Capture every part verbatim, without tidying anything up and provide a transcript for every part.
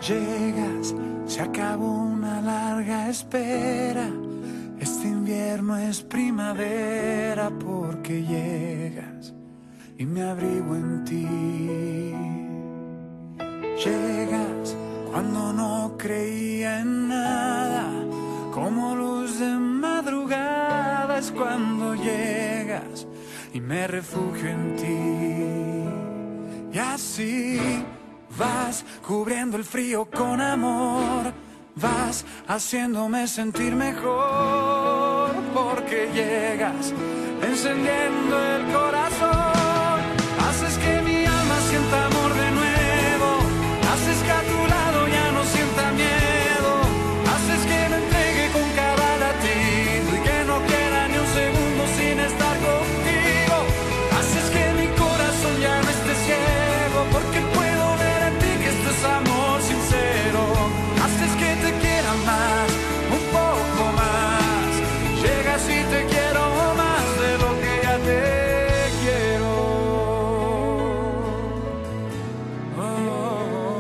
Llegas, se acabó una larga espera. Este invierno es primavera porque llegas y me abrigo en ti. Llegas cuando no creía en nada, como luz de madrugada es cuando llegas y me refugio en ti. Y así vas cubriendo el frío con amor, vas haciéndome sentir mejor, porque llegas encendiendo el corazón, haces que mi alma sienta amor de nuevo, haces que a tu lado ya no sienta miedo, haces que me entregue con cada latido y que no quiera ni un segundo sin estar contigo, haces que mi corazón ya no esté ciego, porque puedo ver en ti que esto es amor sincero, haces que te quiera más, un poco más, llegas y te quiero más de lo que ya te quiero. Oh.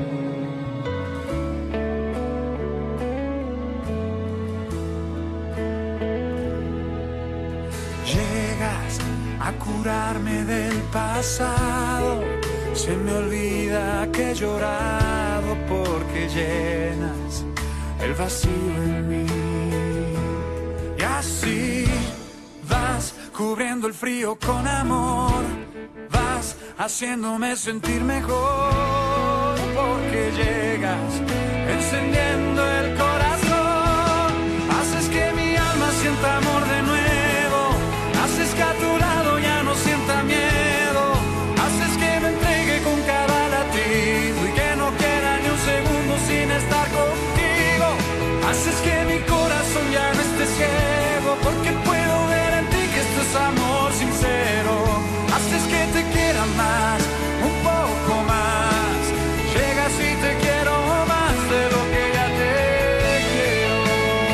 Llegas a curarme del pasado, se me olvida que he llorado porque llenas el vacío en mí. Y así vas cubriendo el frío con amor, vas haciéndome sentir mejor, porque llegas encendiendo el corazón, haces que mi alma sienta amor de nuevo, haces que a tu lado ya no sienta miedo, haces que me entregue con cada latido y que no quiera ni un segundo sin estar contigo, haces que mi corazón ya no esté ciego, porque puedo ver en ti que esto es amor sincero, haces que te quiera más, un poco más, llegas y te quiero más de lo que ya te quiero.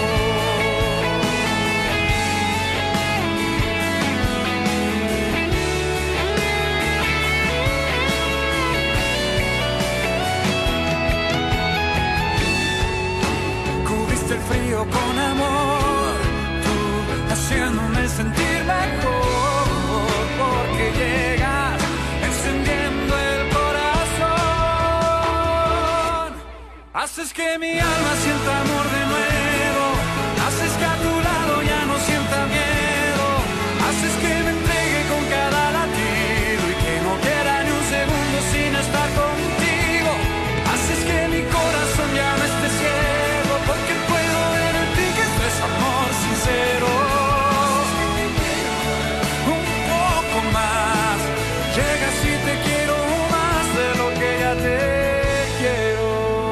Cubriste el frío con amor, tú haciéndome sentir mejor, porque llegas encendiendo el corazón, haces que mi alma sienta amor de nuevo, haces que a tu lado ya no sienta miedo, haces que me entregue con cada latido y que no quiera ni un segundo sin estar contigo, haces que mi corazón ya no esté ciego, porque puedo ver en ti que esto es amor sincero, un poco más, llegas y te quiero más de lo que ya te quiero.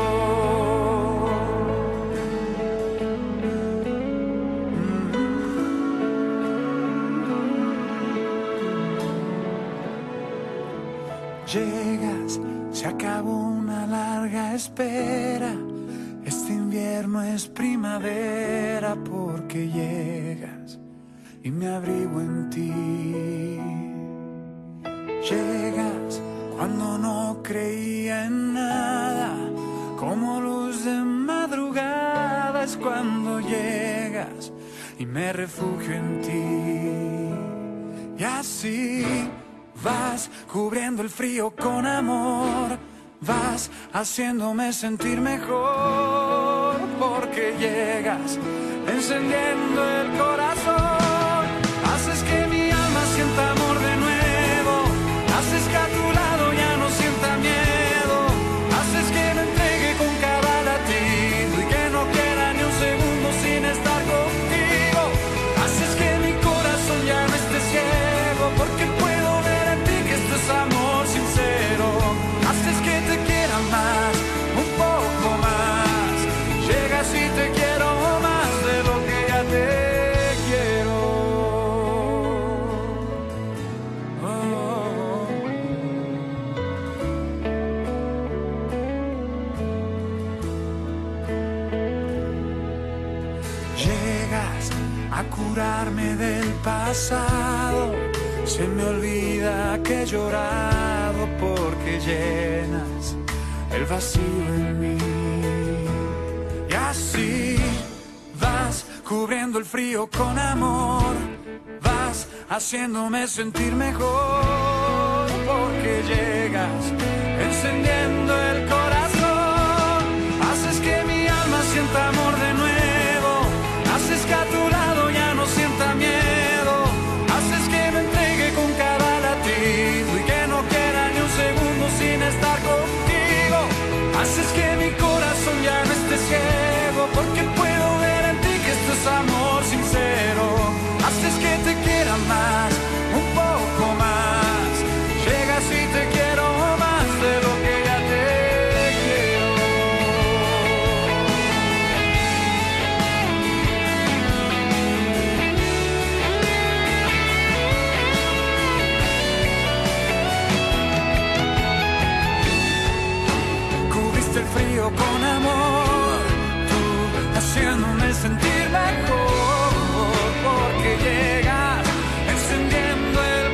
Llegas, se acabó una larga espera, este invierno es primavera porque llegas y me abrigo en ti. Llegas cuando no creía en nada, como luz de madrugada es cuando llegas y me refugio en ti. Y así vas cubriendo el frío con amor, vas haciéndome sentir mejor, porque llegas encendiendo el corazón, haces que mi alma sienta amor de nuevo, haces que a tu lado ya no sienta miedo, haces que me entregue con cada latido y que no quiera ni un segundo sin estar contigo, haces que mi corazón ya no esté ciego, porque puedo ver en ti que esto es amor sincero, haces que te quiera más, un poco más, llegas y te quiero más de lo que ya te quiero. Oh. Llegas a curarme del pasado, se me olvida que he llorado porque llenas el vacío en mí. Y así vas cubriendo el frío con amor, vas haciéndome sentir mejor, porque llegas encendiendo el corazón, haces que mi alma sienta amor de nuevo, haces que a tu lado ya no sienta miedo, haces que me entregue con cada latido y que no quiera ni un segundo sin estar contigo, haces que mi corazón ya no esté ciego, porque puedo ver en ti que esto es amor sincero, haces que te quiera más, un poco más, llegas y te quiero más de lo que ya te quiero. Cubriste el frío con amor, tú haciéndome sentir mejor, porque llegas encendiendo el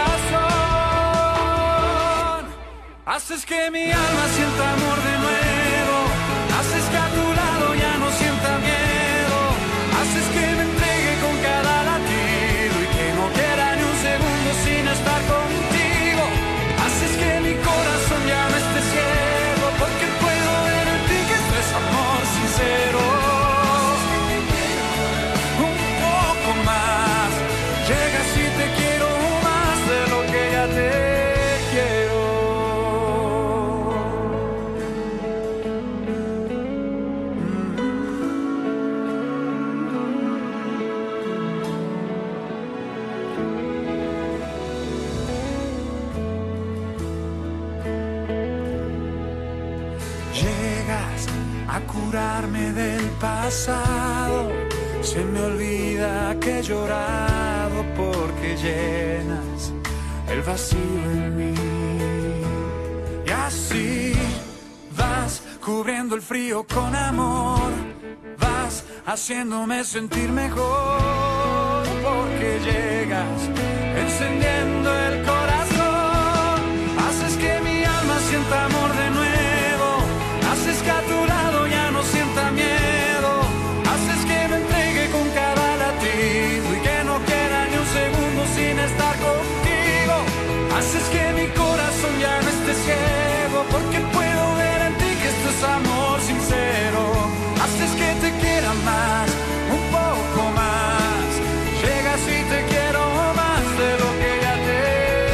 corazón, haces que mi alma sienta amor de nuevo, haces que a tu lado ya no sienta miedo, haces que me entregue con cada latido y que no quiera ni un segundo sin estar contigo, haces que mi corazón ya no esté ciego, porque puedo ver en ti que esto es amor sincero. Llegas y te quiero más de lo que ya te quiero. Llegas a curarme del pasado, se me olvida que he llorado, porque llenas el vacío en mí. Y así vas cubriendo el frío con amor, vas haciéndome sentir mejor, porque llegas encendiendo el corazón, haces que mi alma sienta amor de nuevo, haces que a tu lado ya no sienta miedo, haces que me entregue con cada latido y que no quiera ni un segundo sin estar contigo, haces que mi corazón ya no esté ciego, porque puedo ver en ti que esto es amor sincero, haces que te quiera más, un poco más, llegas y te quiero más de lo que ya te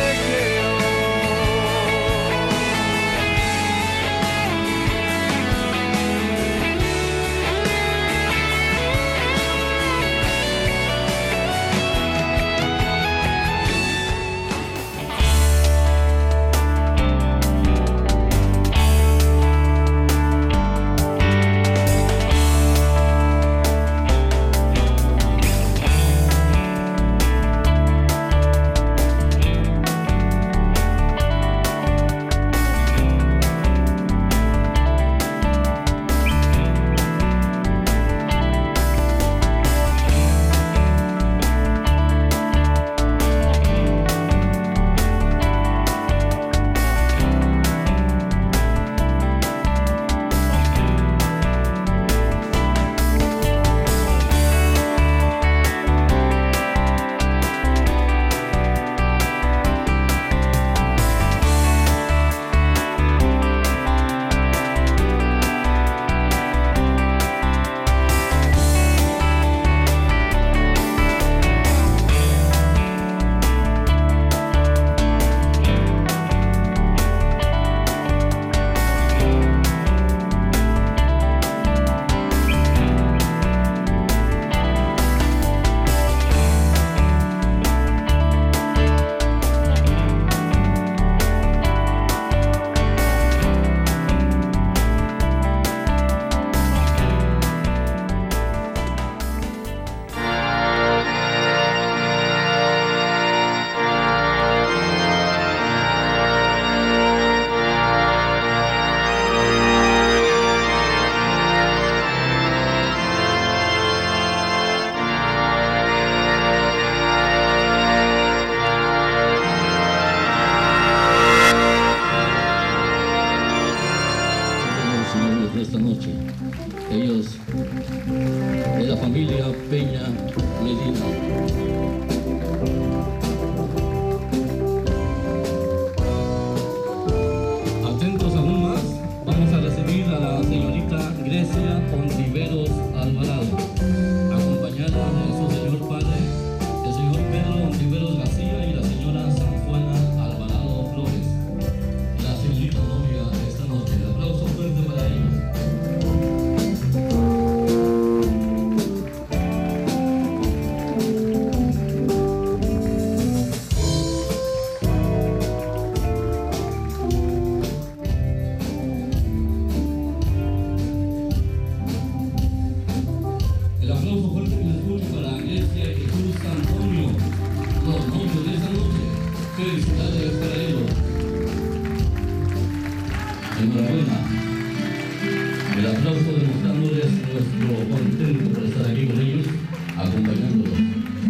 Enhorabuena. El aplauso demostrándoles nuestro contento por estar aquí con ellos, acompañándolos.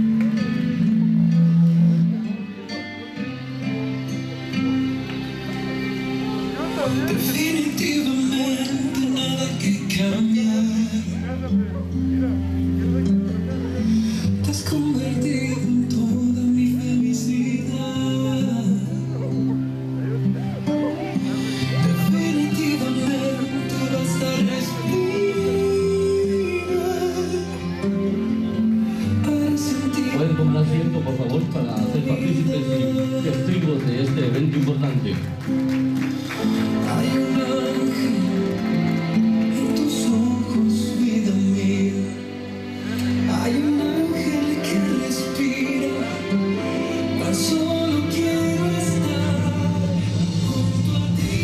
Definitivamente nada que cambiar. Te has convertido en toda mi felicidad. Definitivamente basta respirar para sentir. Pueden tomar asiento, por favor, para ser partícipes y testigos de este evento importante. Hay un ángel en tus ojos, vida mía. Hay un ángel que respira. Tan solo quiero estar junto a ti.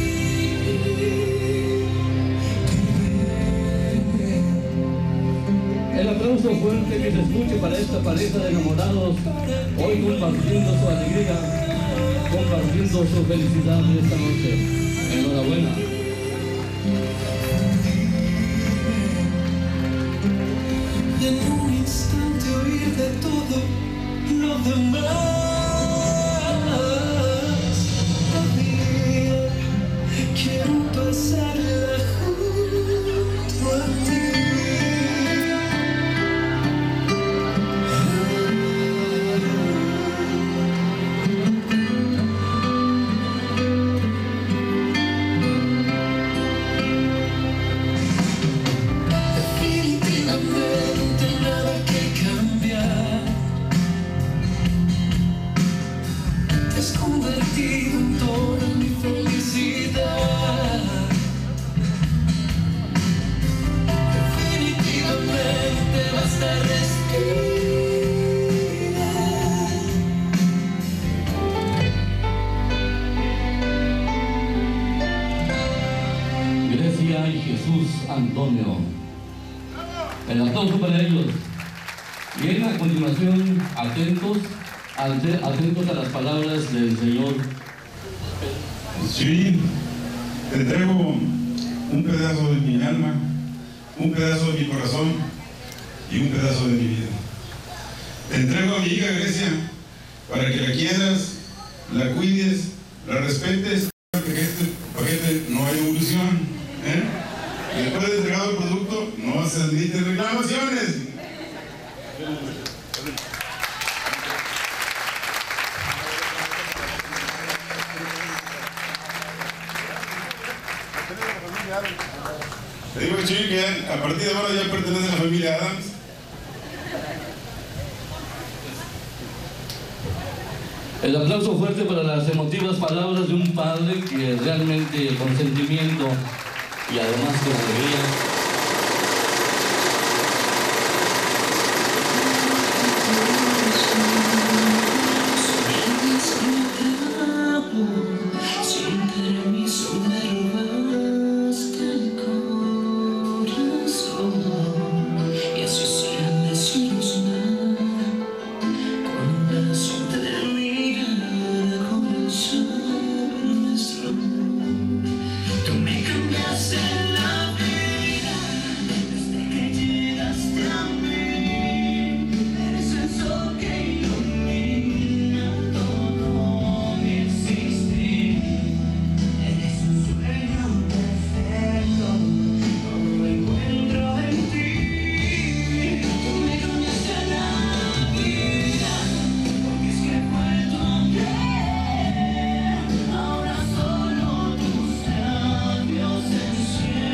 El aplauso fuerte que se escuche para esta pareja de enamorados, hoy compartiendo su alegría, compartiendo su felicidad de esta noche. Enhorabuena. Y en un instante oír de todo lo demás. Todavía quiero pasarla junto a ti. Definitivamente nada que cambiar. Te has convertido en toda mi felicidad. Definitivamente basta respirar. Grecia y Jesús Antonio. El aplauso para ellos. Bien, a continuación, atentos, ante- atentos a las palabras del Señor. Sí, te entrego un pedazo de mi alma, un pedazo de mi corazón y un pedazo de mi vida. Te entrego a mi hija Grecia para que la quieras, la cuides, la respetes, para que este paquete no haya evolución. ¿eh? Y después de entregado el producto, no se admiten reclamaciones. Te digo, Chuy, que ya, a partir de ahora ya pertenece a la familia Adams. El aplauso fuerte para las emotivas palabras de un padre que realmente con sentimiento y además con alegría Sin permiso me robaste el corazón y así sin decirnos nada, con una simple mirada comenzaba nuestro amor. Tú me cambiaste la vida desde que llegaste a mí. Eres el sol que ilumina todo mi existir. Eres un sueño perfecto, todo lo encuentro en ti. Tú me cambiaste la vida, porque es que fue tu amor. Ahora solo tus labios encienden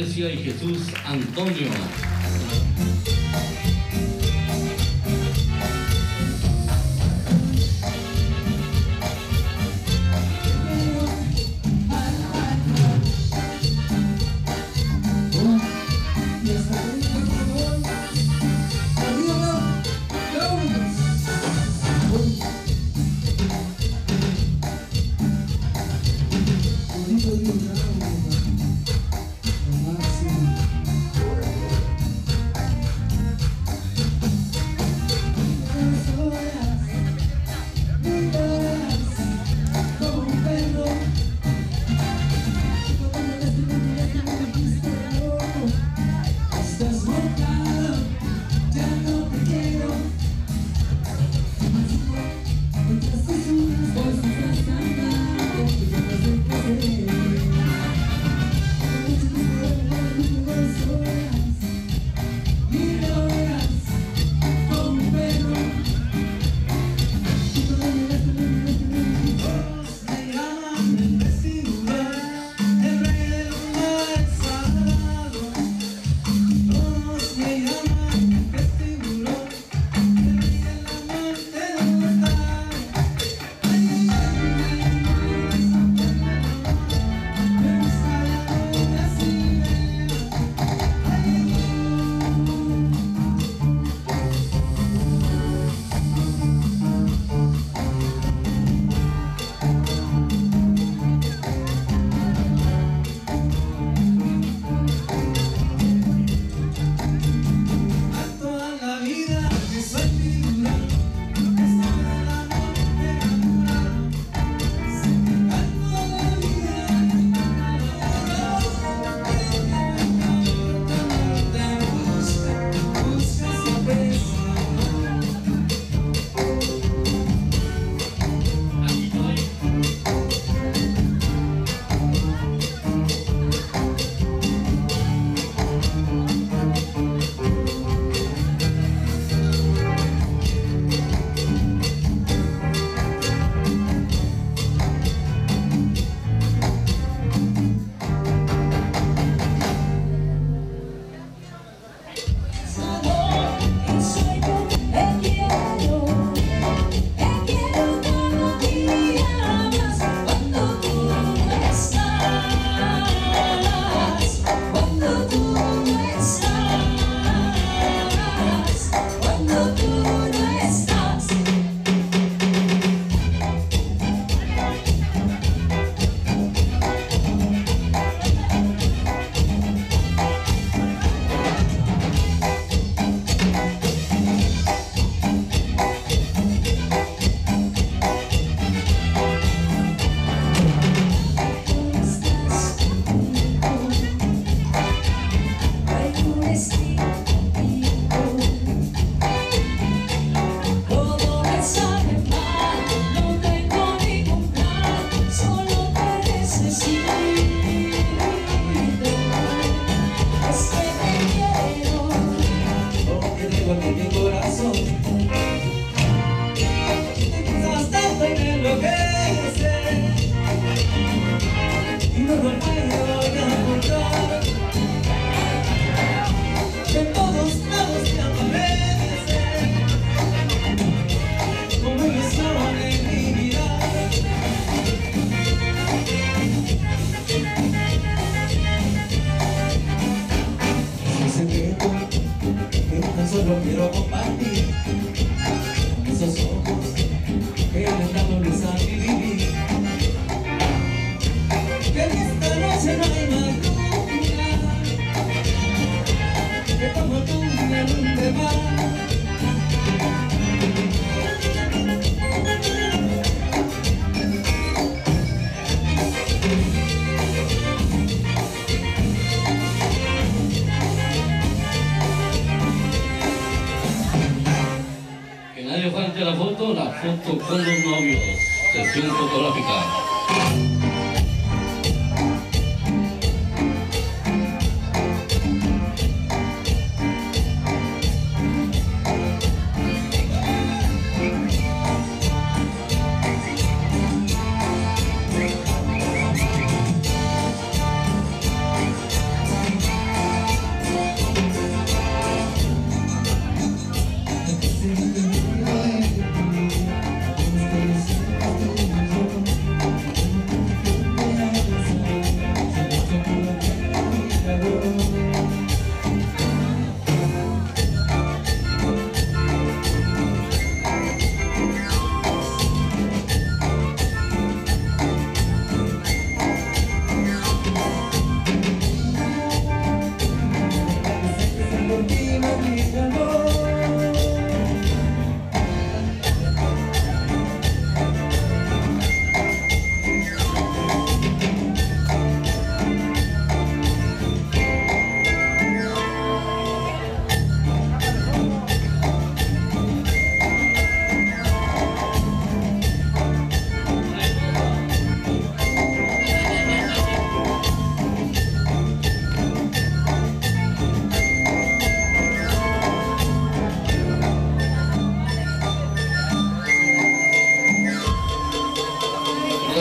Grecia y Jesús Antonio. La foto, la foto con los novios, sesión fotográfica.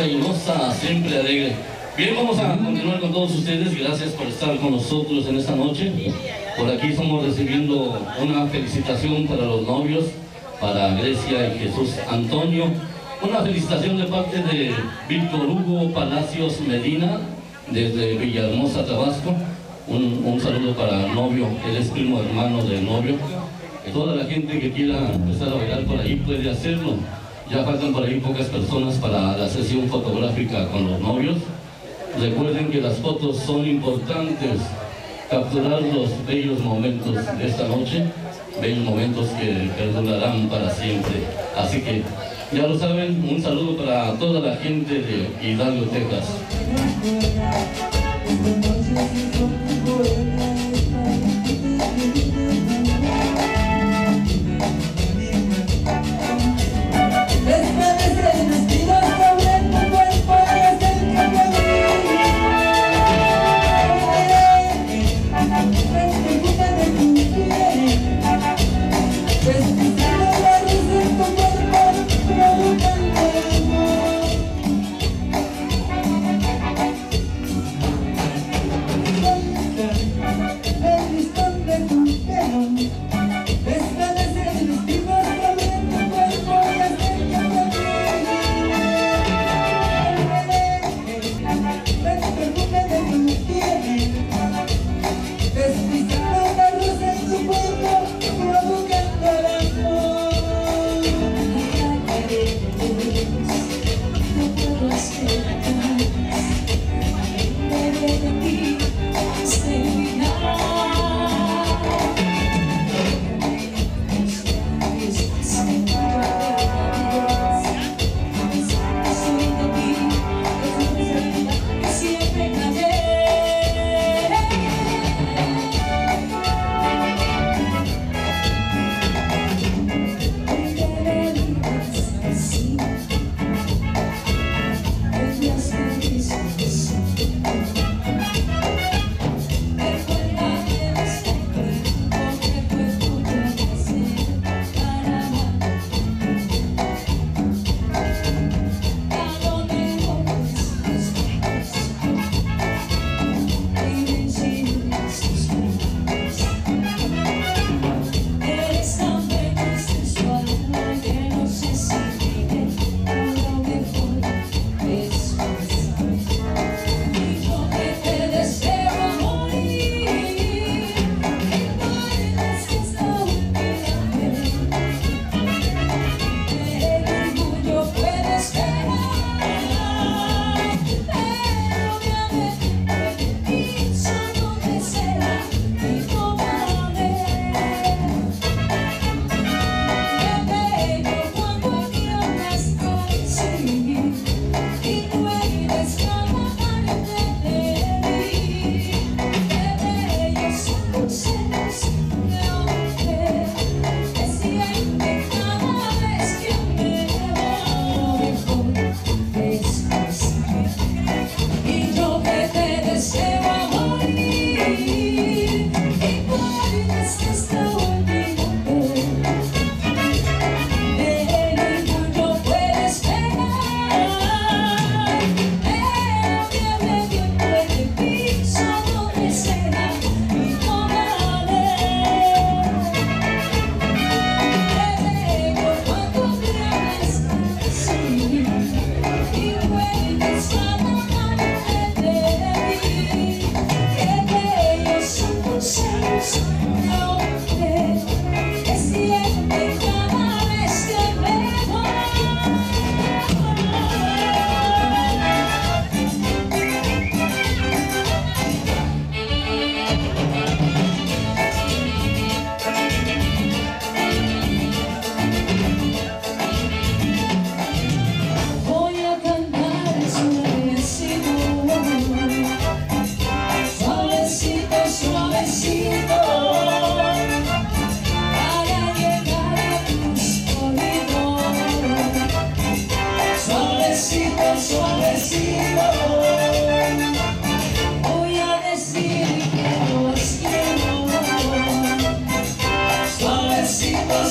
hermosa, siempre alegre. Bien, vamos a continuar con todos ustedes. Gracias por estar con nosotros en esta noche. Por aquí estamos recibiendo una felicitación para los novios, para Grecia y Jesús Antonio. Una felicitación de parte de Víctor Hugo Palacios Medina, desde Villahermosa, Tabasco. Un, un saludo para el novio, él es primo hermano del novio. Toda la gente que quiera empezar a bailar por ahí puede hacerlo. Ya faltan por ahí pocas personas para la sesión fotográfica con los novios. Recuerden que las fotos son importantes, capturar los bellos momentos de esta noche, bellos momentos que perdurarán para siempre. Así que ya lo saben, un saludo para toda la gente de Hidalgo, Texas.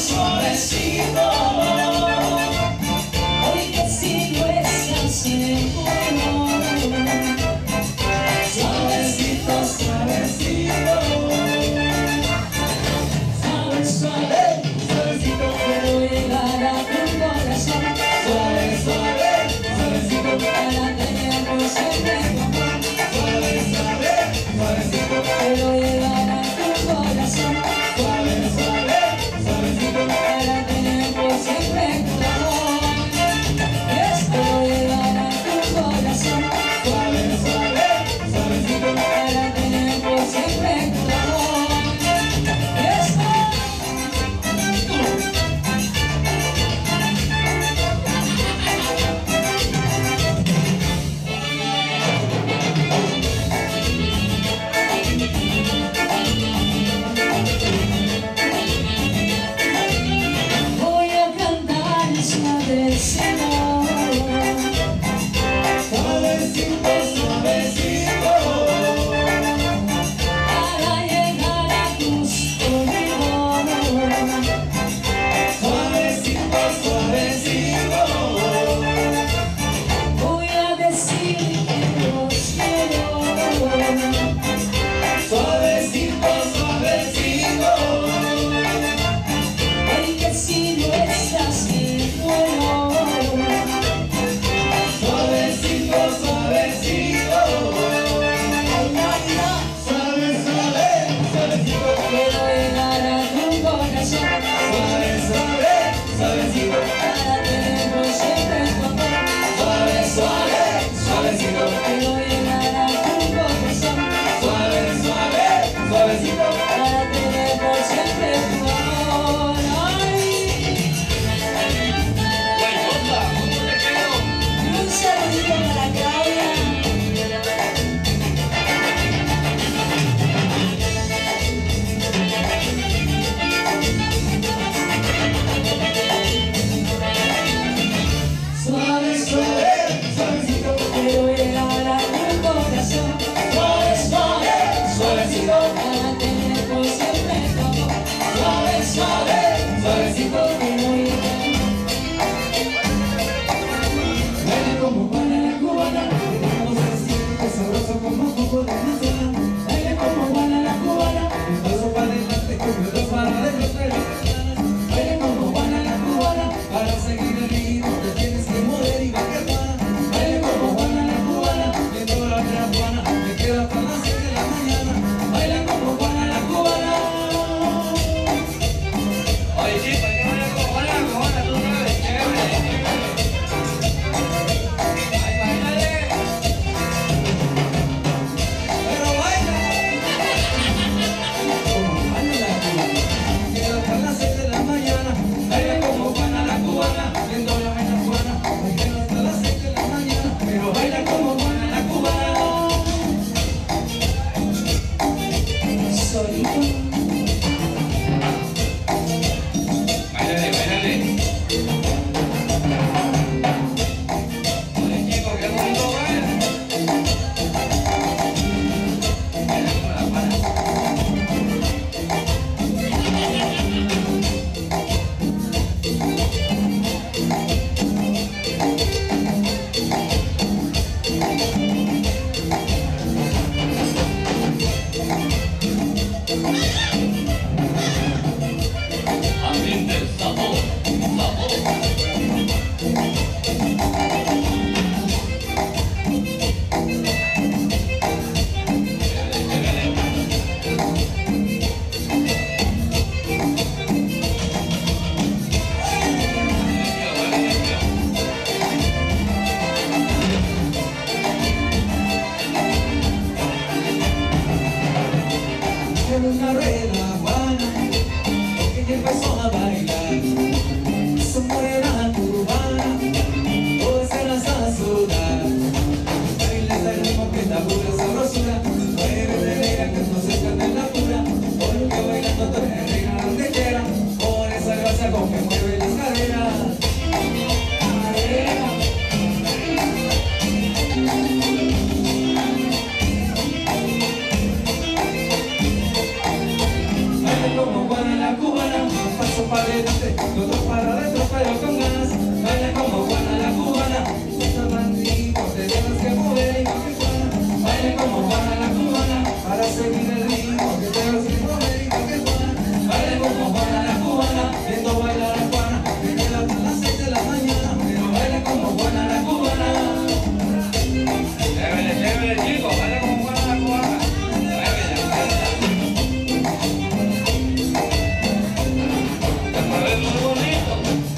Suavecito, hoy que si no estás en para tener por siempre todo. Suave, suave, suavecito que no irá. Baila como Juana la cubana, tenemos así, sabroso como jugo de manzana. Baila como Juana la cubana, un paso para adelante, como dos para adentro, pero baila como Juana la cubana, para seguir el ritmo te tienes que mover y bajar Juana. Baila como Juana la cubana, viendo la otra Juana, me queda hasta las seis de la mañana. Baila como Juana la cubana. Oye, sí, ¿para qué baila como Juana la cubana? Tú sabes, chévere. Ay, bailale. Pero baila como Juana la cubana, me queda hasta las seis de la mañana. Baila como Juana la cubana, viendo la otra Juana, me queda hasta las seis de la mañana. Pero baila como Juana la cubana. Solito. Bailale, bailale. Oye, chico, qué bonito baila. Baila como la Juana. Ambiente, sabor, sabor. En una rueda Juana, ella empezó a bailar. Su morena cubana, todas se las a sudar. Baila el ritmo que da pura sabrosura. Muévete negra que no se escande la pura. Porque bailando tú eres reina donde quiera. Con esa gracia con que mueve las caderas. Cadera. Baila como Juana la cubana, un paso para adelante, otro para adentro, pero con ganas. Baila como Juana la cubana, esta bandita te tienes que mover y no que Juana. Baila como Juana la cubana, para seguir el ritmo que te tienes que mover y no que Juana. Baila como Juana la cubana, viendo bailar a Juana, que queda hasta las seis de la mañana. Pero baila como Juana la cubana. Chévere, chévere, chico, baila como Juana la cubana. Chévere, baila. Te mueves muy bonito.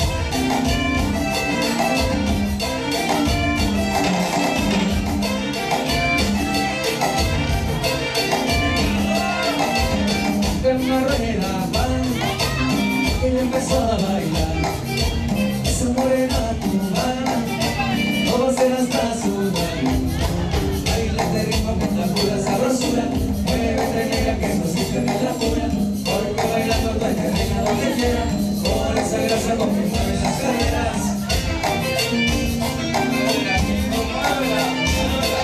En una rueda Juana, ella empezó a bailar. Esa morena cubana, todo se la está sudando. Baila este ritmo que da pura sabrosura. Muévete negra que no se pierde la pura. Porque bailando tú eres reina donde quiera. Con esa grasa con que mueve las caderas. Muévela, chico, muévela, muévela.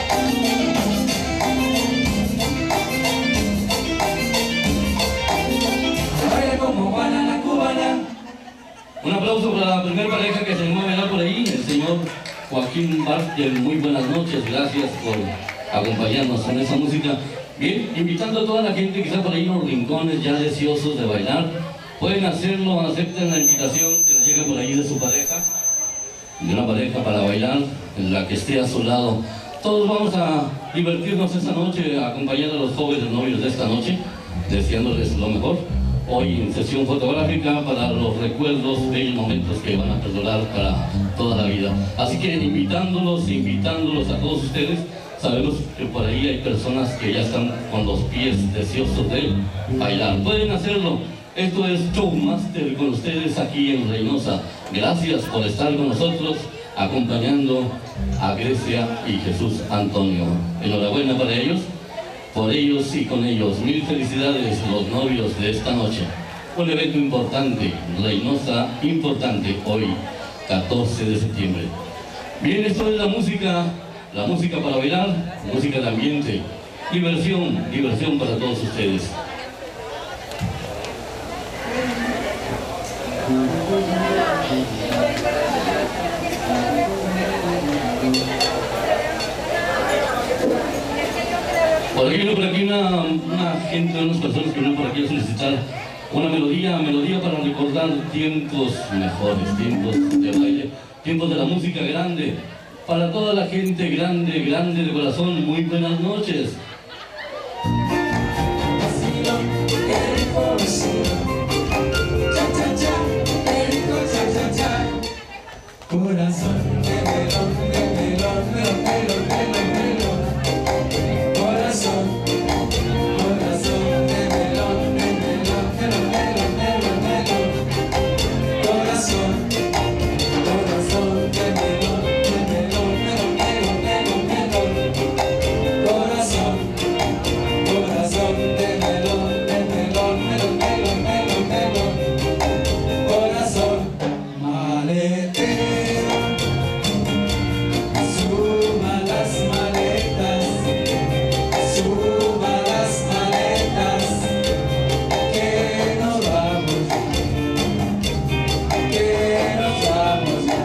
Baila como Juana la cubana. Un aplauso para la primera pareja que se animó a bailar por ahí, el señor Joaquín Bartel. Muy buenas noches, gracias por acompañarnos en esa música. Bien, invitando a toda la gente que está por ahí en los rincones ya deseosos de bailar, pueden hacerlo, acepten la invitación que les llegue por ahí de su pareja, de una pareja para bailar, en la que esté a su lado. Todos vamos a divertirnos esta noche, acompañando a los jóvenes novios de esta noche, deseándoles lo mejor. Hoy en sesión fotográfica para los recuerdos, bellos momentos que van a perdurar para toda la vida. Así que invitándolos, invitándolos a todos ustedes. Sabemos que por ahí hay personas que ya están con los pies deseosos de bailar. Pueden hacerlo. Esto es Showmaster con ustedes aquí en Reynosa. Gracias por estar con nosotros, acompañando a Grecia y Jesús Antonio. Enhorabuena para ellos. Por ellos y con ellos, mil felicidades los novios de esta noche. Un evento importante, Reynosa importante, hoy, catorce de septiembre. Bien, esto es la música, la música para bailar, música de ambiente. Diversión, diversión para todos ustedes. Por aquí, por aquí una, una gente, unas personas que vienen por aquí a solicitar una melodía, melodía para recordar tiempos mejores, tiempos de baile, tiempos de la música grande. Para toda la gente grande, grande de corazón, muy buenas noches. Corazón de melón, de melón, melón, melón, melón, melón. Corazón, corazón de melón, de melón, melón, melón, melón, melón. Corazón, corazón de melón, de melón, melón, melón, melón, melón. Corazón, corazón de melón, de melón, melón, melón, melón, melón. Corazón, maletero, suba las maletas, suba las maletas, que nos vamos, que nos vamos ya.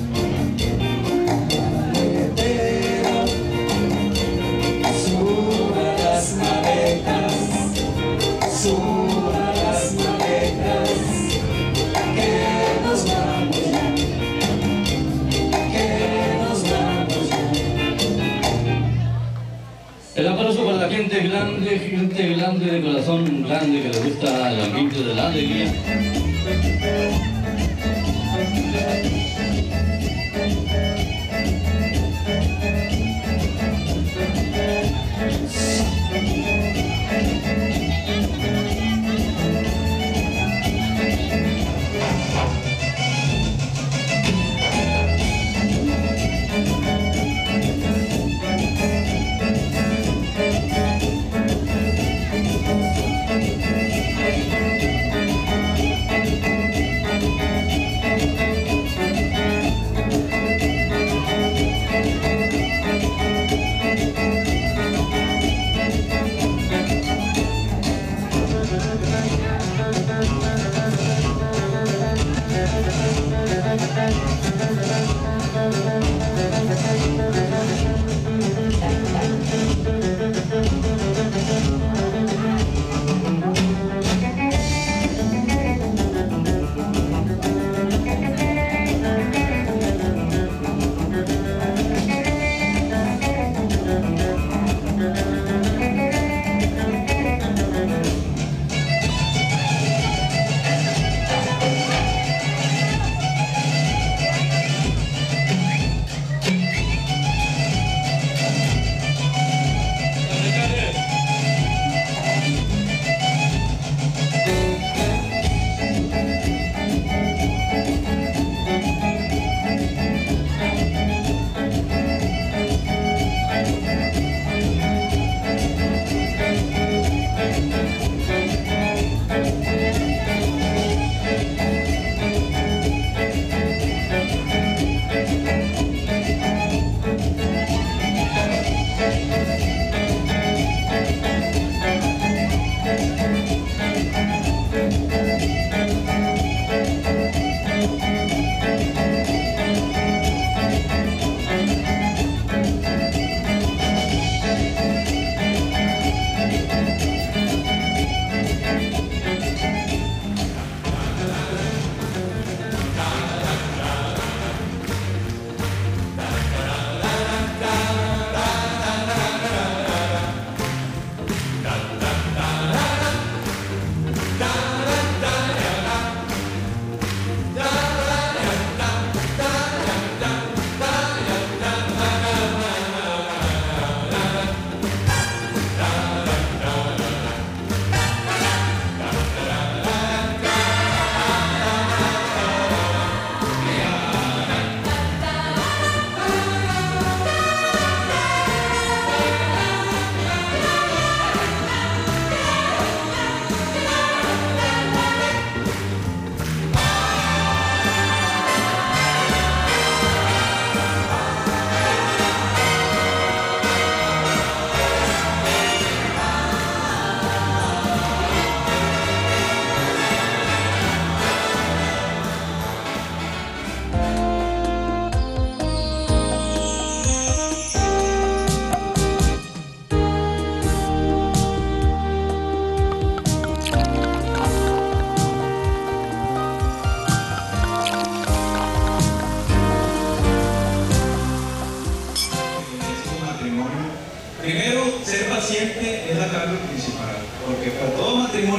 Maletero, suba las maletas, suba las maletas, que nos vamos ya, que nos vamos ya. El aplauso para la gente grande, gente grande de corazón grande que le gusta el ambiente de la alegría.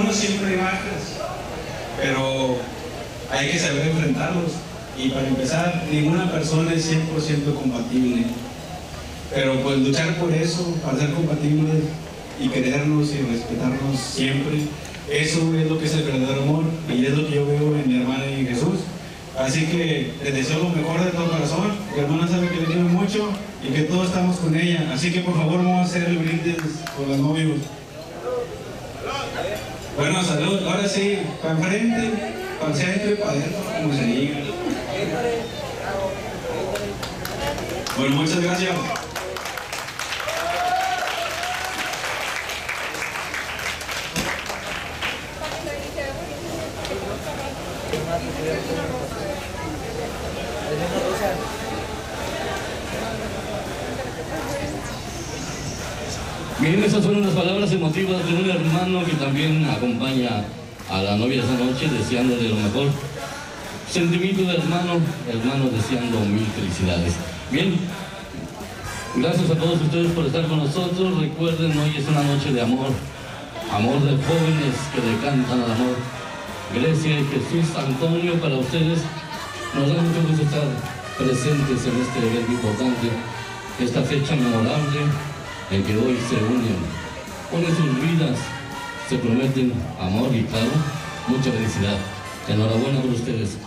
algunos siempre hay bajas, pero hay que saber enfrentarlos. Y para empezar, ninguna persona es cien por ciento compatible. Pero pues luchar por eso, para ser compatibles y querernos y respetarnos siempre, eso es lo que es el verdadero amor y es lo que yo veo en mi hermana y en Jesús. Así que les deseo lo mejor de todo corazón. Mi hermana sabe que le quiero mucho y que todos estamos con ella. Así que por favor vamos a hacer el brindis por los novios. Bueno, salud. Ahora sí, para enfrente, para el centro y para adentro, como se diga. Bueno, muchas gracias. Bien, esas fueron las palabras emotivas de un hermano que también acompaña a la novia esa noche, deseándole lo mejor. Sentimiento de hermano, hermano deseando mil felicidades. Bien, gracias a todos ustedes por estar con nosotros. Recuerden, hoy es una noche de amor, amor de jóvenes que le cantan al amor. Grecia y Jesús Antonio, para ustedes nos da mucho gusto estar presentes en este evento importante, esta fecha memorable en que hoy se unen, ponen sus vidas, se prometen amor y claro, mucha felicidad. Enhorabuena por ustedes.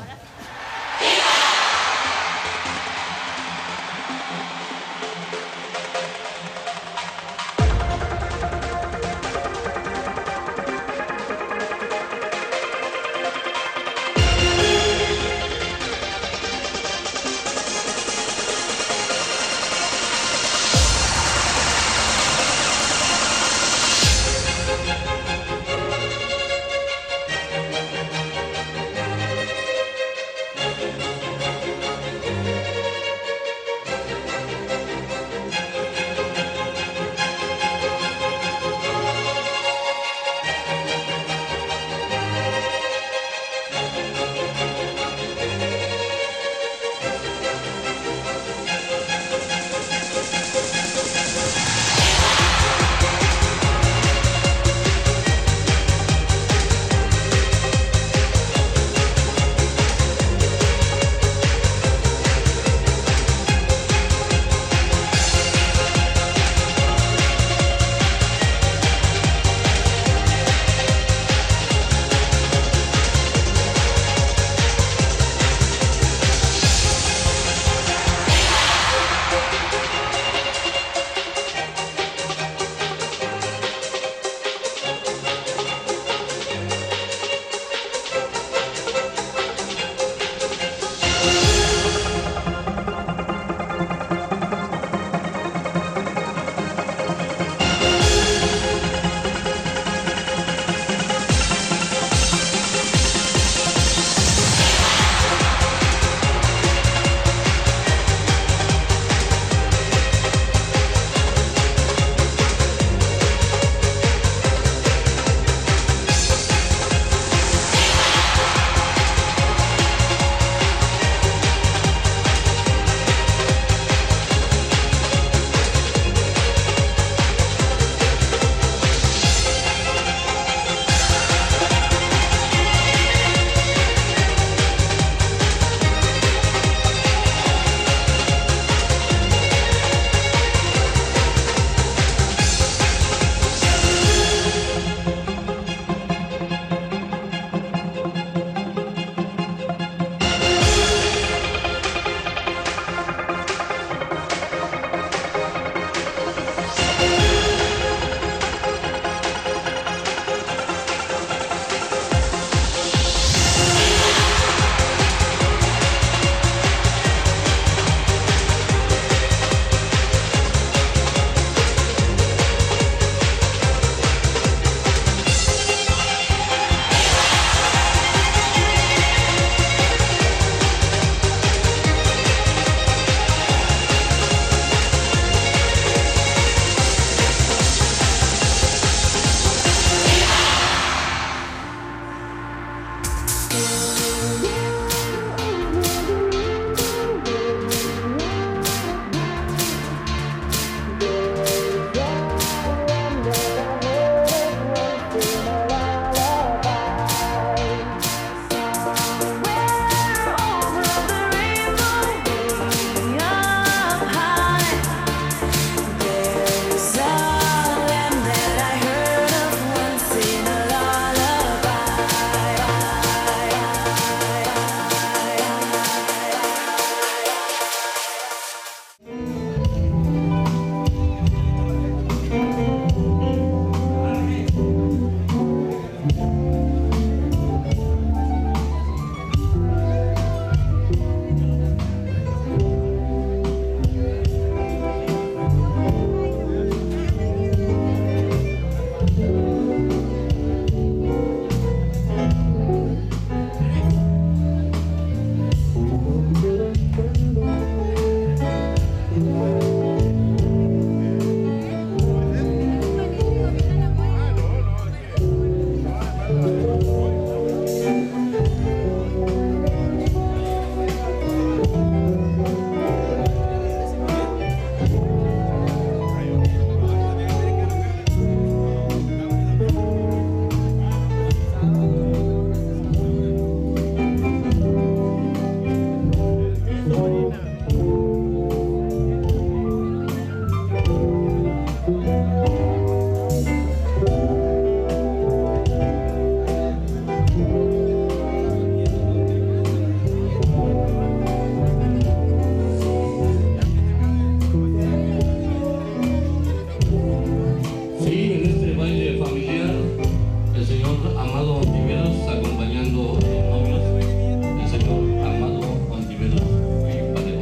Amado Ontiveros acompañando a los novios, el señor Amado Ontiveros y pareja.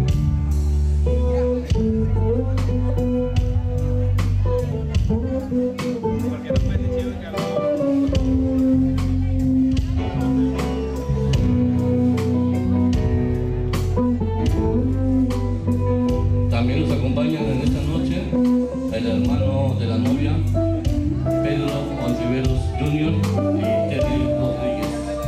También nos acompañan en esta noche el hermano de la novia, Pedro Ontiveros junior y Terry Rodríguez.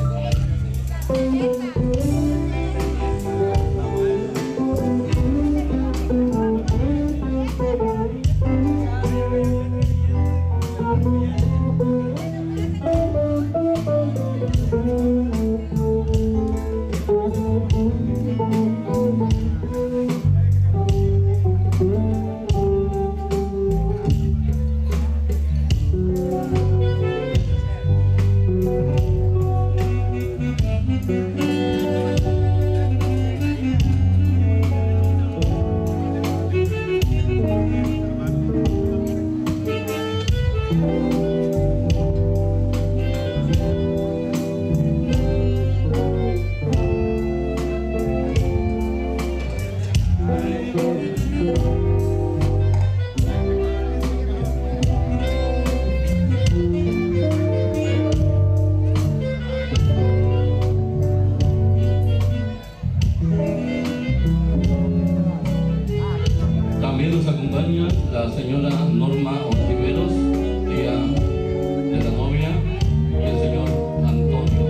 También nos acompaña la señora Norma Ontiveros, tía de la novia, y el señor Antonio.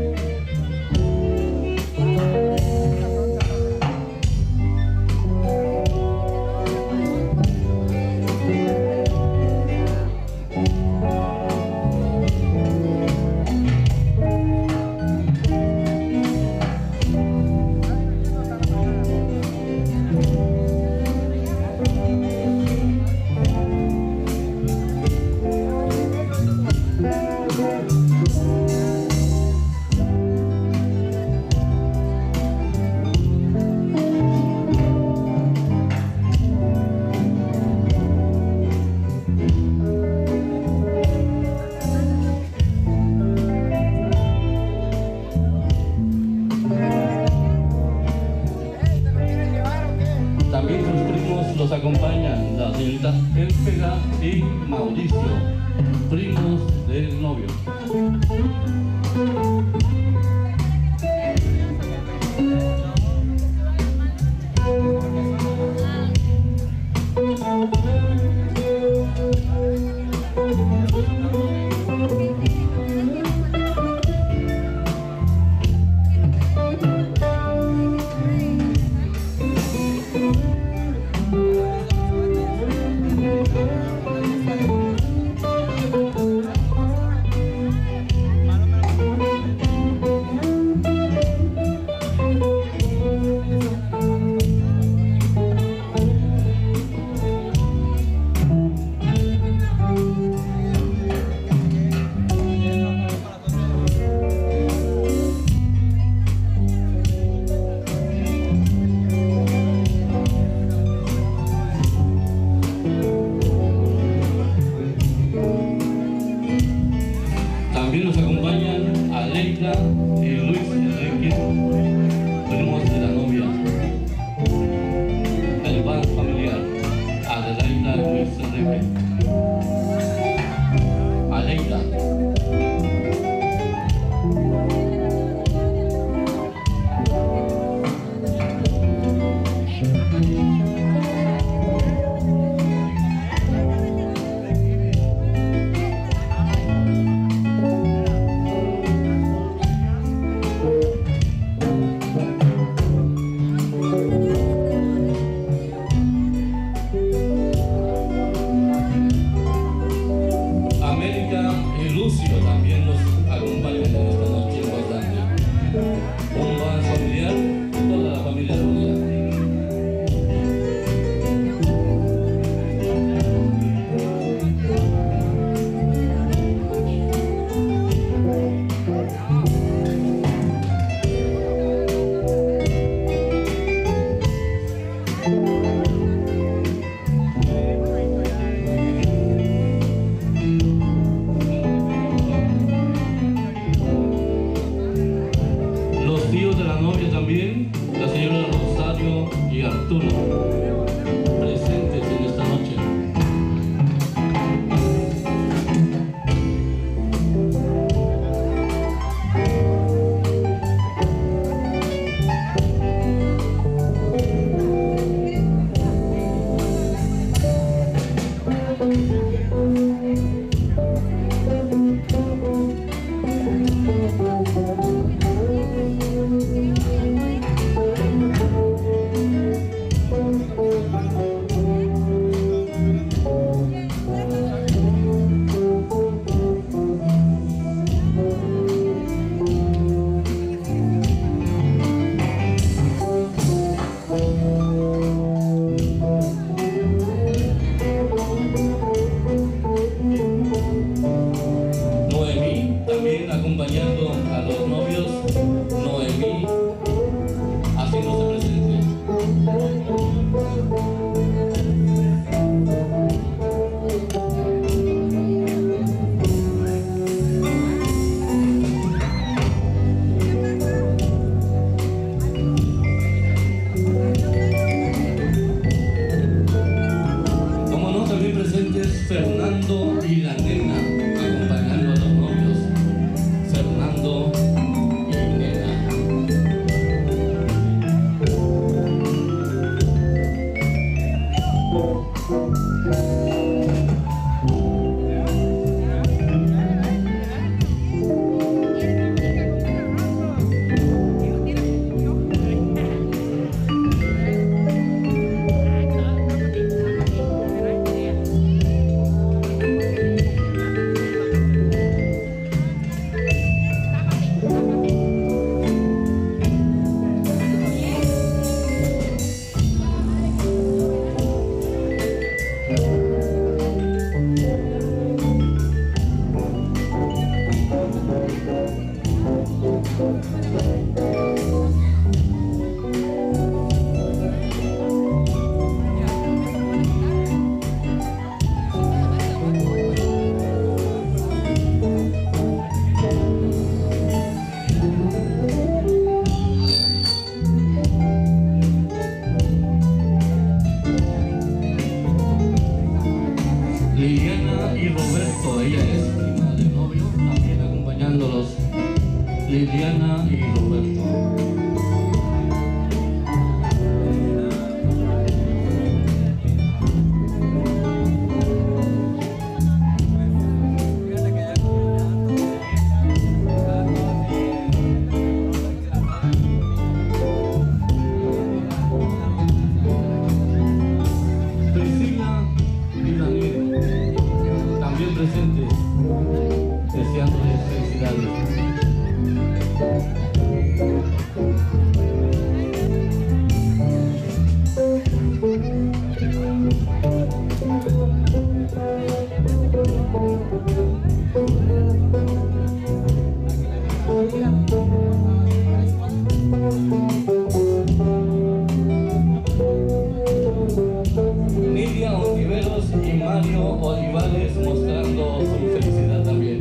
También sus primos los acompañan, la señorita Elfega y Mauricio, primos del novio. También nos acompañan Aleida y Luis Enrique, primos de la novia. El bar familiar, Adelaida y Luis Enrique. Aleida. también acompañando a los novios, Noemí, haciéndose presente. Como no, también presentes Fernando y la nena, acompañando a los novios. Fernando y nena. Liliana y Roberto, ella es prima del novio, también acompañándolos. Liliana y Roberto. Priscila y Daniel, también presentes, deseándoles felicidades. Nidia Ontiveros y Mario Olivares mostrando su felicidad también.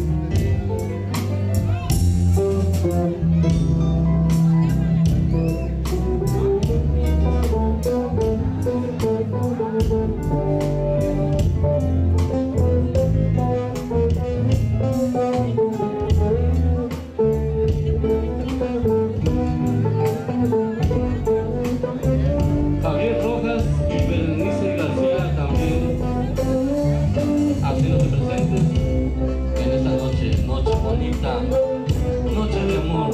Javier Rojas y Berenice García también haciéndose presentes en esta noche, noche bonita, noche de amor.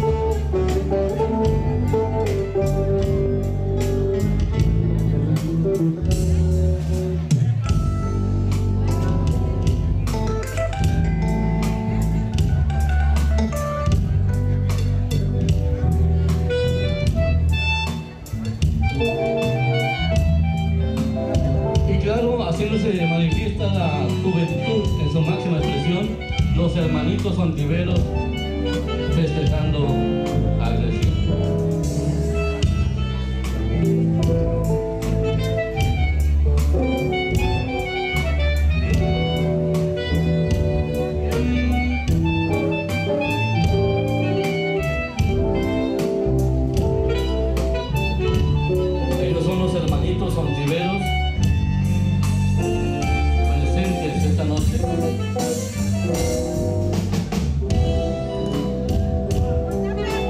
Y claro, haciéndose manifiesta la juventud en su máxima expresión, los hermanitos Ontiveros festejando a Grecia. Ellos son los hermanitos Ontiveros presentes esta noche.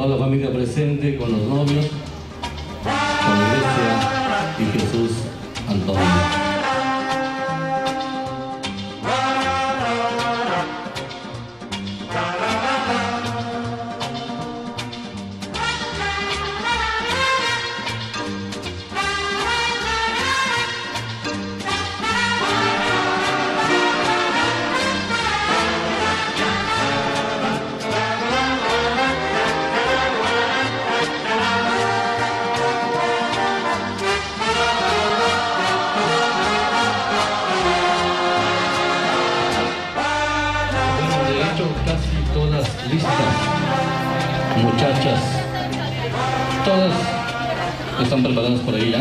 toda la familia presente, con los novios, con la iglesia y Jesús Antonio. Muchachas, todas están preparadas por ahí ya.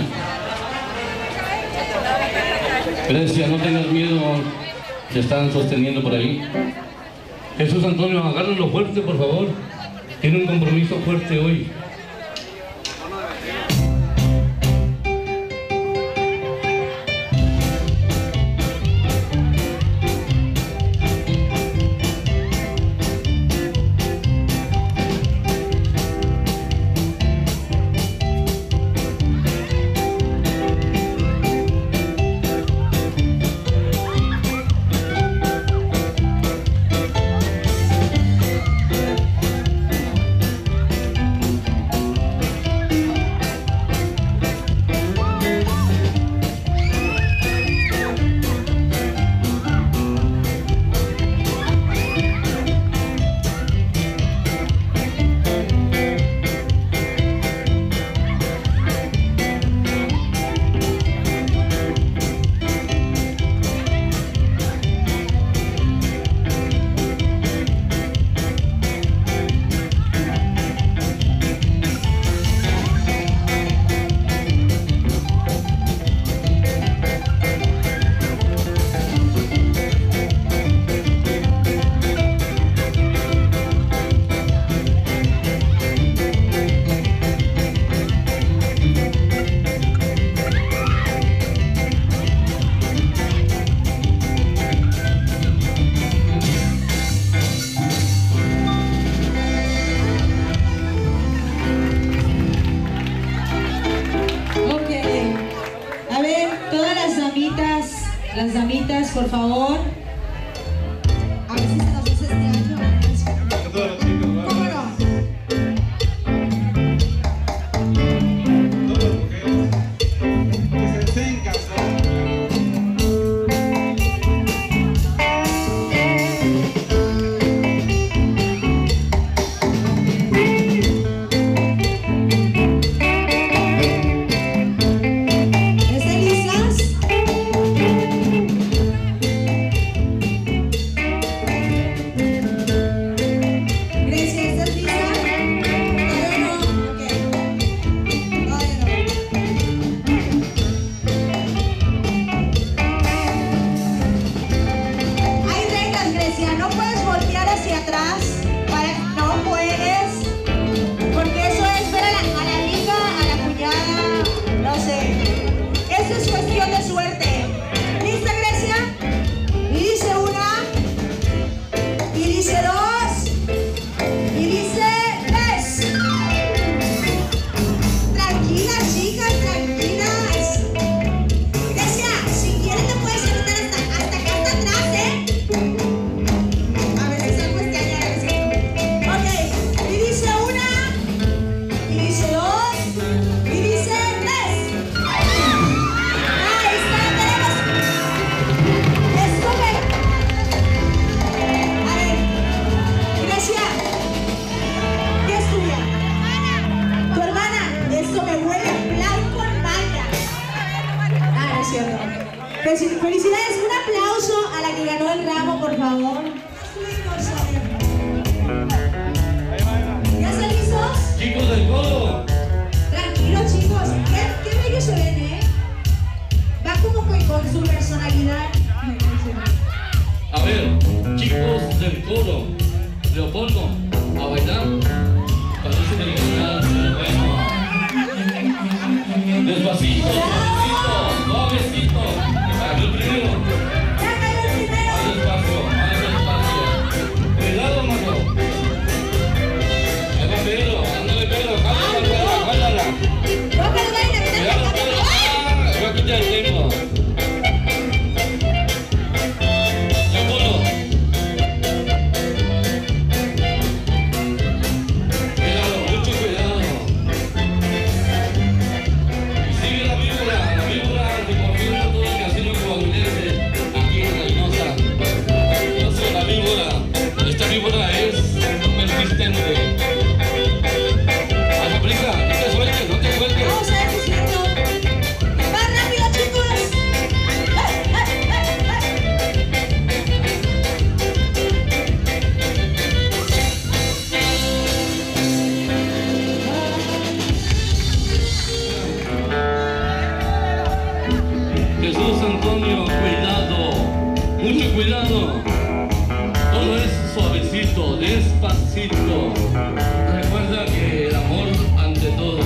Grecia, no tengas miedo, se están sosteniendo por ahí. Jesús Antonio, agárralo fuerte, por favor. Tiene un compromiso fuerte hoy. Las damitas, por favor. A ver si se nos hace este año. ¿Cómo no? Todas las mujeres que se deseen casar. ¿Están listas? Felicidades, un aplauso a la que ganó el ramo, por favor. ¿Ya están listos? Chicos del coro. Tranquilos, chicos. ¿Qué, qué bello se ven, eh? Va como que con su personalidad. A ver, chicos del coro. Leopoldo, a bailar. Parece que le bueno. Despacito, despacito, suavecito. El primero. ¡Ya cayó el primero! Más despacio, más despacio. Cuidado, mano. Ahí va Pedro. Jesús Antonio, cuidado, mucho cuidado. Todo es suavecito, despacito. Recuerda que el amor ante todo.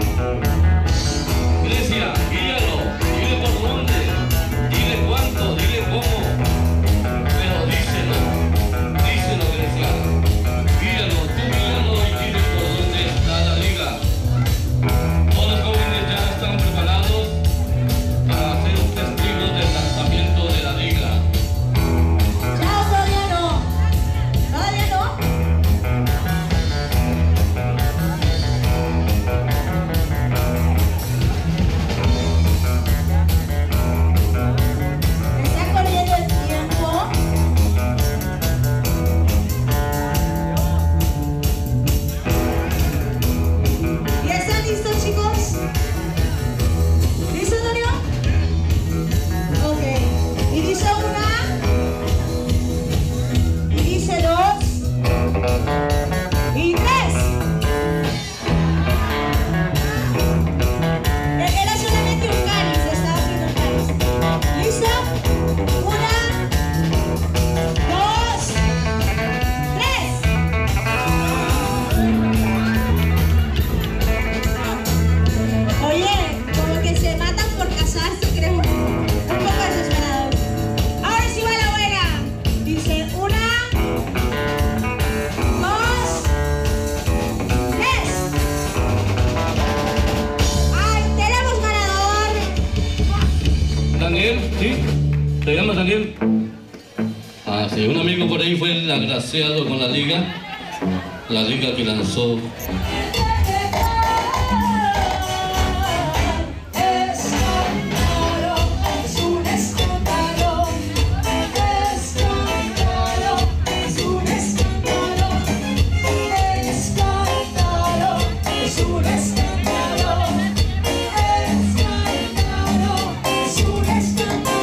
Grecia, guíalo, dile por dónde, dile cuánto, dile cómo. Pero díselo, díselo, Grecia. Guíalo, tú guíalo y dile por dónde está la liga. Todos los jóvenes ya están preparados para ser testigos del lanzamiento de la liga. Chao, todavía no. Todavía no. Está corriendo el tiempo. ¿Ya están listos, chicos? ¿Listo, Antonio? Ok. Y dice una. Y dice dos. Y tres. Era solamente un cáliz, estaba haciendo un cáliz. ¿Listo? Una, dos, tres. Oye, como que se matan por casarse, creo. Un poco desesperado. Ahora sí va la buena. Dice una, dos, tres. ¡Ay, tenemos ganador! Daniel, ¿sí? ¿Te llamas Daniel? Ah, sí, un amigo por ahí fue el agraciado con la liga, la liga que lanzó. Escándalo, es un escándalo, escándalo, es un escándalo, escándalo, es un escándalo, escándalo, es un escándalo.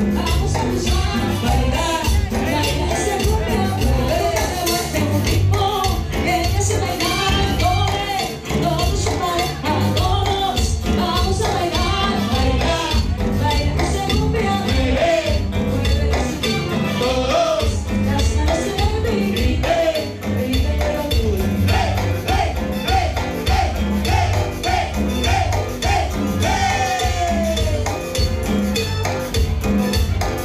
vamos a gozar, bailar, bailar esa cumbia, bailar de un ritmo que te hace bailar, corre, todos somos a todos, vamos a bailar, bailar, bailar esa cumbia, mueve, mueve ese ritmo, todos, las manos en el beat, grite, grite pero tú, hey, hey, hey, hey, hey, hey, hey, hey, hey.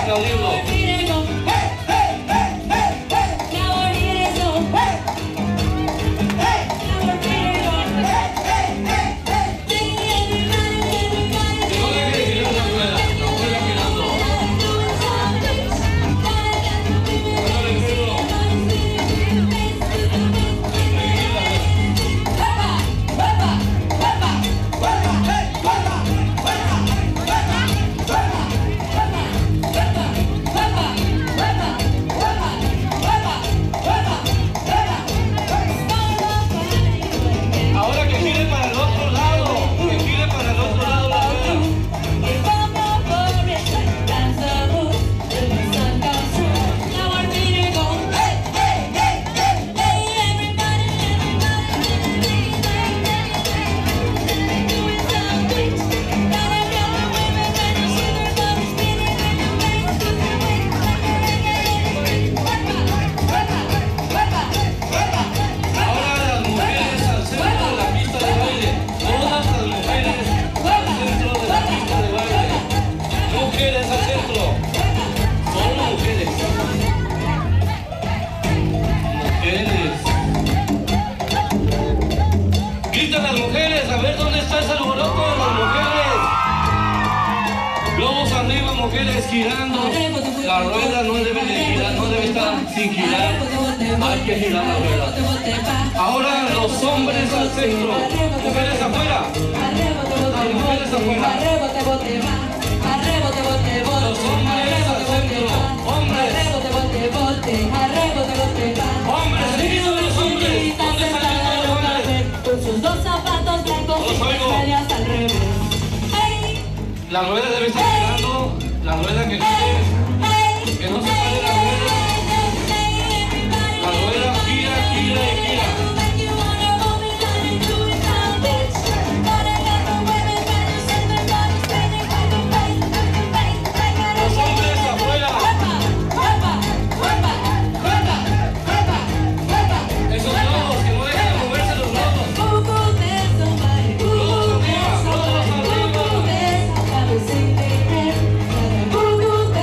aplaudirlo. Girando, la rueda no debe de girar, no debe estar sin girar, hay que girar la rueda. Ahora los hombres al centro, mujeres afuera, las mujeres afuera. Los hombres al centro, hombres, hombres, seguido de los hombres, ¿dónde están los hombres? Con sus dos zapatos blancos y medias al revés. La rueda debe estar girando. La rueda que gire, que no se pare la rueda. La rueda gira, gira y gira. Los hombres afuera. Esos globos que no dejan de moverse los globos. Globos arriba, globos arriba.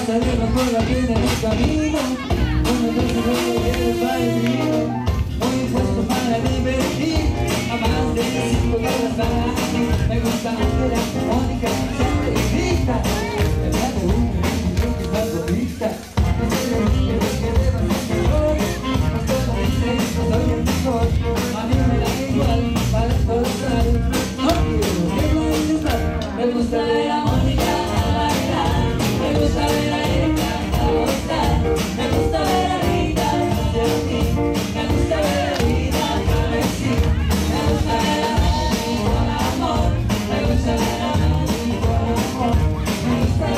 salimos por la tienda en el camino, uno de esos que es parecido, muy puesto para divertir, a más de cinco dólares para mí. Me gusta Ángela, Mónica, siempre grita, me trato uno y creo que es favorita. No sé lo que debo hacer hoy, más todo dice que soy el mejor, a mí me da igual, para explotar, no quiero que no dices nada. Me gusta ver a Mónica bailar, me gusta ver a Erika a gozar, me gusta ver a Rita de aquí, me gusta ver a Rita a decir, me gusta ver a Dani por amor, me gusta ver a Dani por amor, me gusta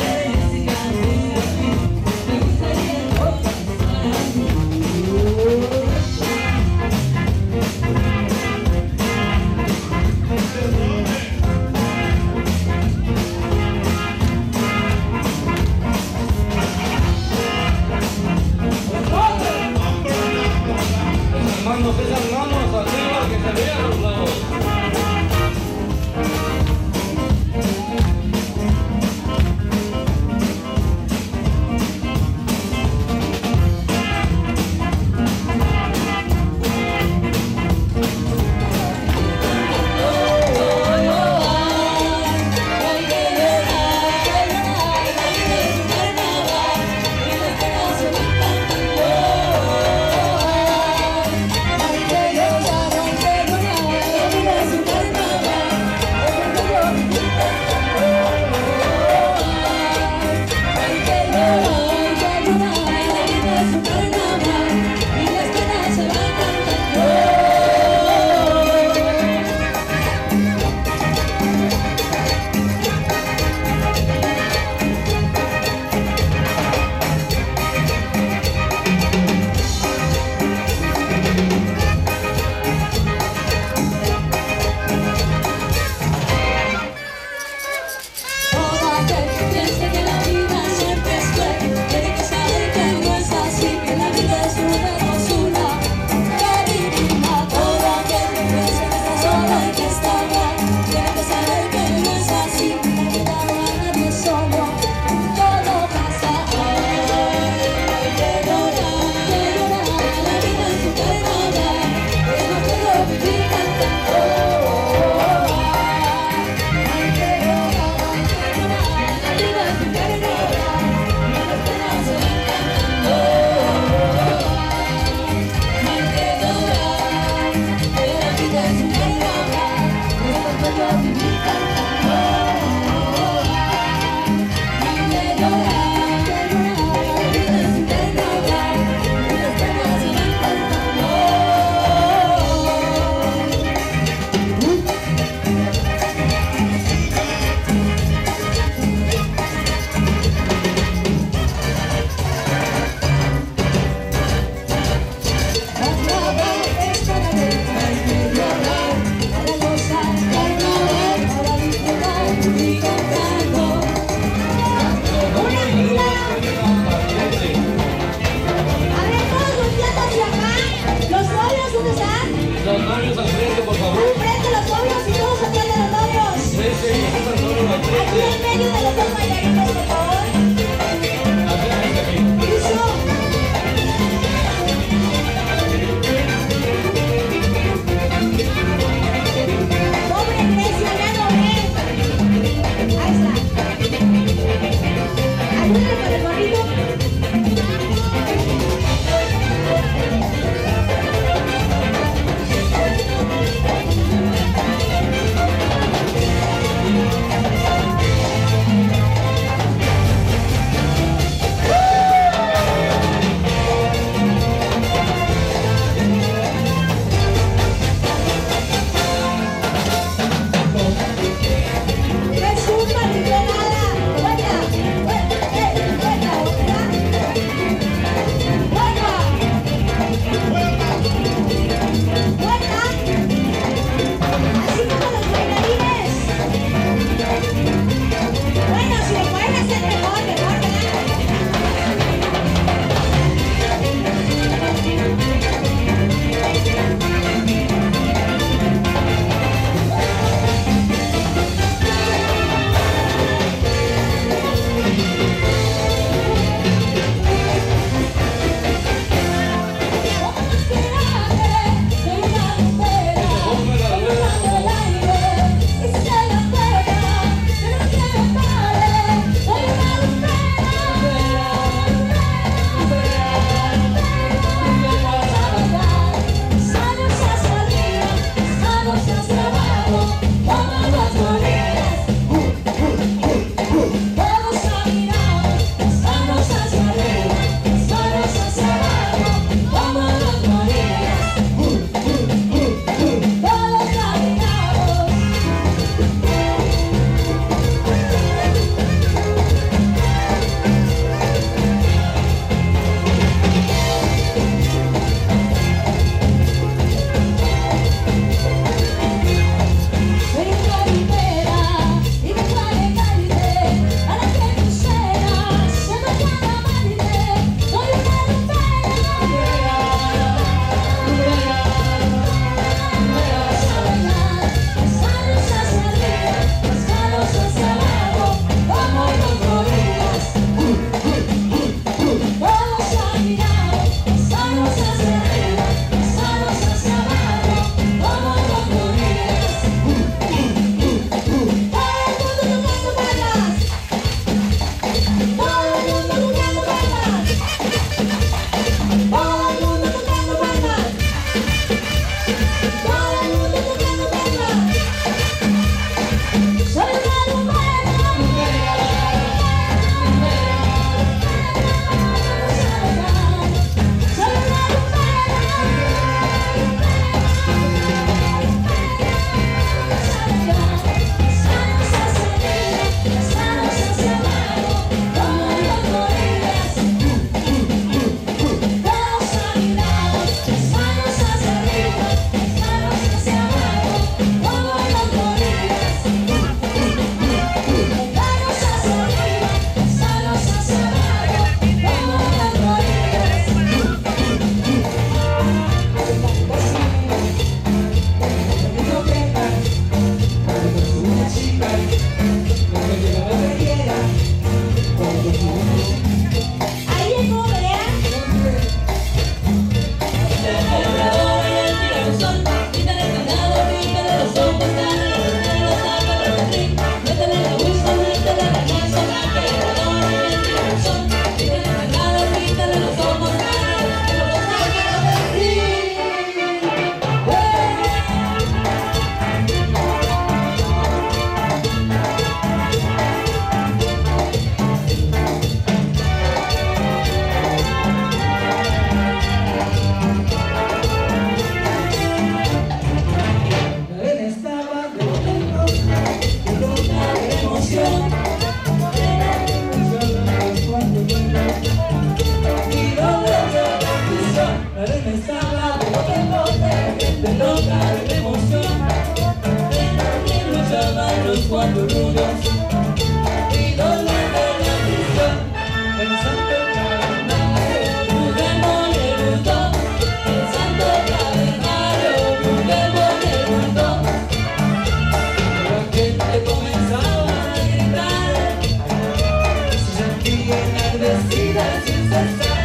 y enardecida sin cesar.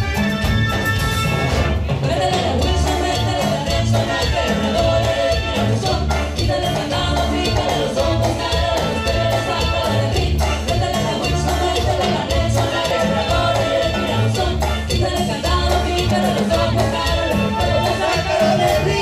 Métele la Wilson, métele la Nelson, al quebrador, el tirabuzón. Quítale el candado, pícale los ojos, cara de los pelos, sácala de mí. Métele la Wilson, métele la Nelson, al quebrador, el tirabuzón. Quítale el candado, pícale los ojos, cara de los pelos, sácala de mí.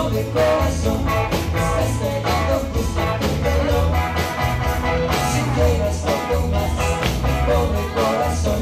pobre corazón, está esperando justo tu reloj. Si quieres poco más, pobre corazón.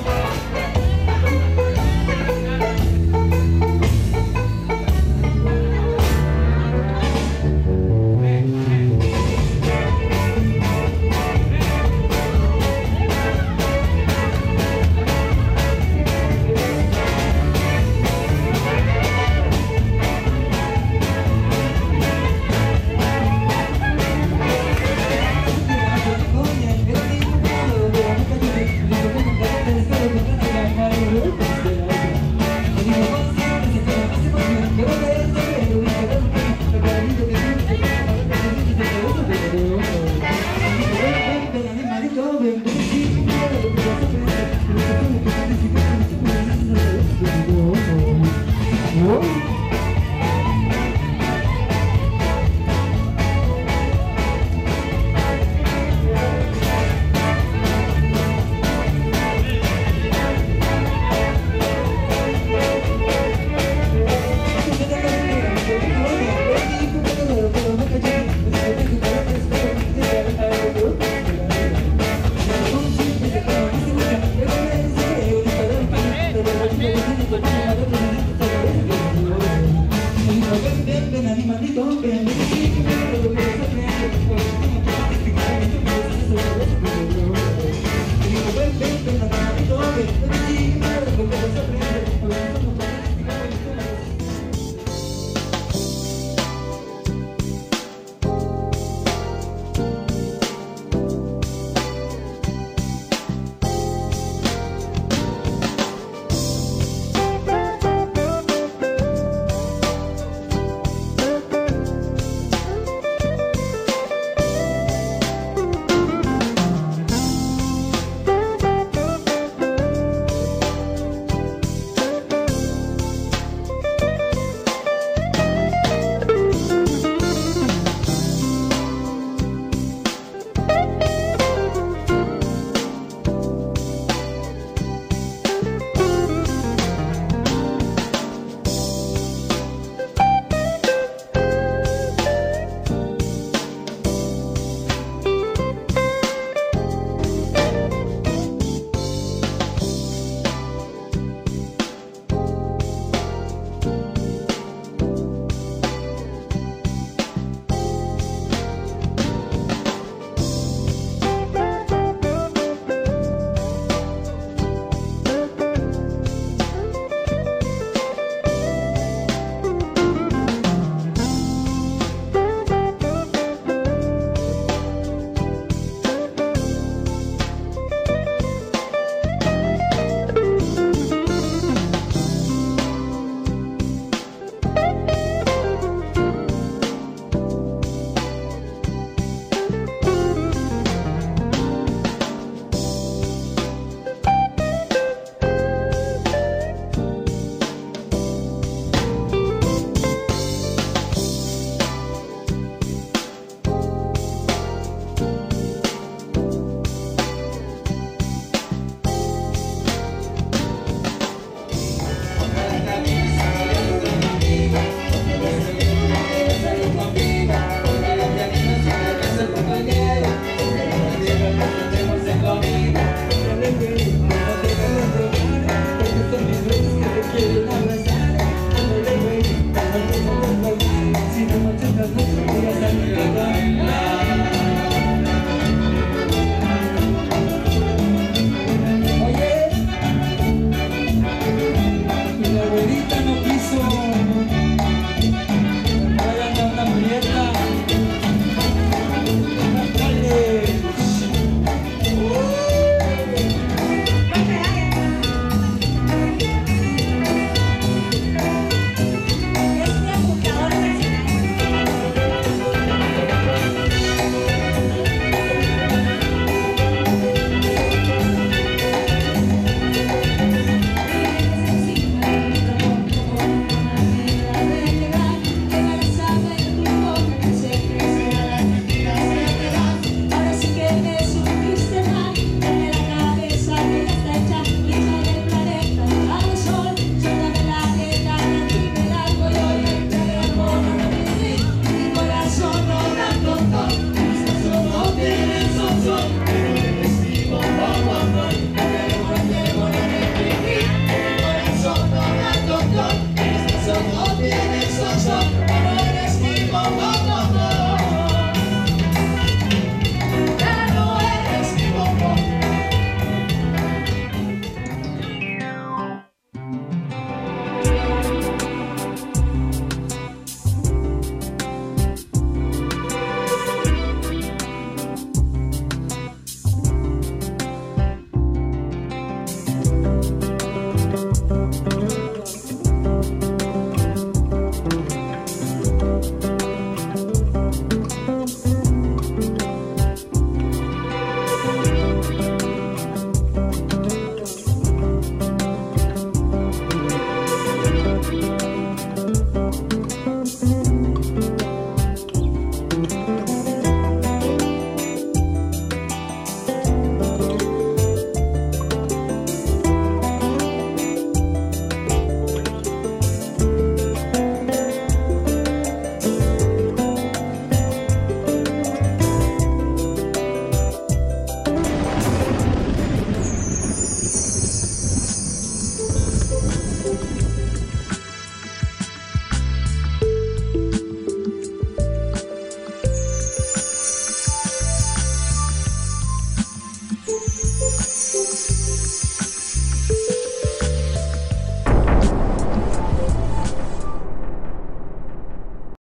Ven, ven, ven, ven, ven, ven, ven, ven, ven, ven, ven, ven, ven, ven, ven, ven, ven, ven, ven,